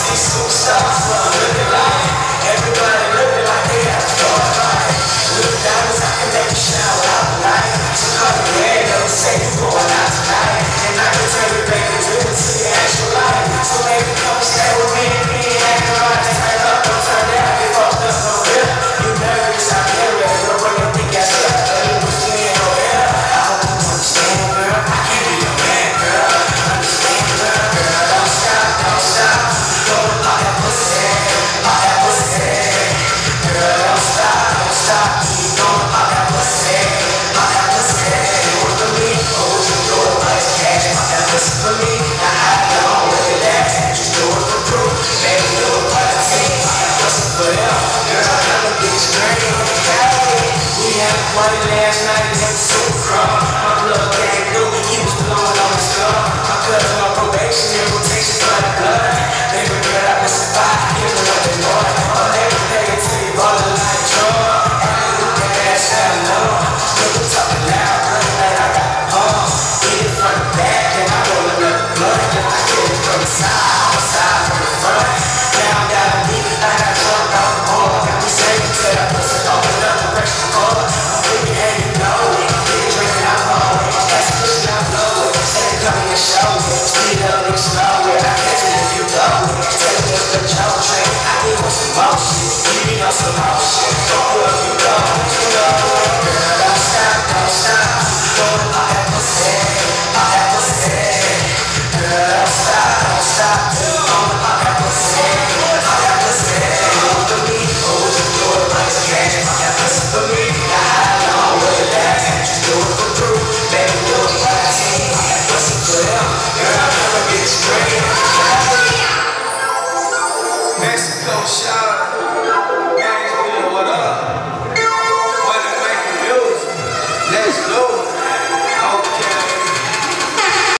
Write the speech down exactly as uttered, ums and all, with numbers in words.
Superstars, well, looking like everybody looking like they got a spotlight. With diamonds, I can make you shine without the light. So call me red, don't say you going out tonight. And I can turn your baby dream into your actual life. So baby, come stay with me and me and act right. Turn up, don't turn down, get fucked up, no real. You nervous, I'm here, girl, bring your big ass up. You wish me in no air. I hope you understand, girl. I can't be your man, girl. Understand, girl, girl. Don't stop, don't stop. Go pop that pussy, pop that pussy. Girl, don't stop, don't stop. Keep going, pop that pussy, pop that pussy. Do it for me, or would you do it for this cash? Pop that pussy for me, now how long will it last? Just do it for proof, baby, do it for the team. Pop that pussy for them, girl, I'ma get you green. Hey, we had a party last night and had super crunk. My blood gang knew he was blowing on his gun. My cousin on probation and rotation for the blood. Baby girl, I was survived, give me what they want. On every day until you ballin' like Trump. And you that ass out low. Nigga talking loud, girl, like I got the pump. Eat it from the back and I roll another blunt and I get it from the side.